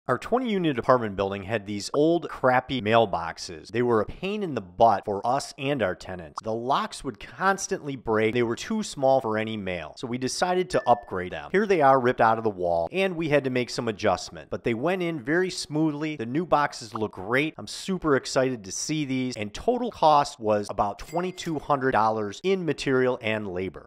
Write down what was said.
Our 20-unit apartment building had these old, crappy mailboxes. They were a pain in the butt for us and our tenants. The locks would constantly break. They were too small for any mail. So we decided to upgrade them. Here they are ripped out of the wall, and we had to make some adjustment. But they went in very smoothly. The new boxes look great. I'm super excited to see these. And total cost was about $2,200 in material and labor.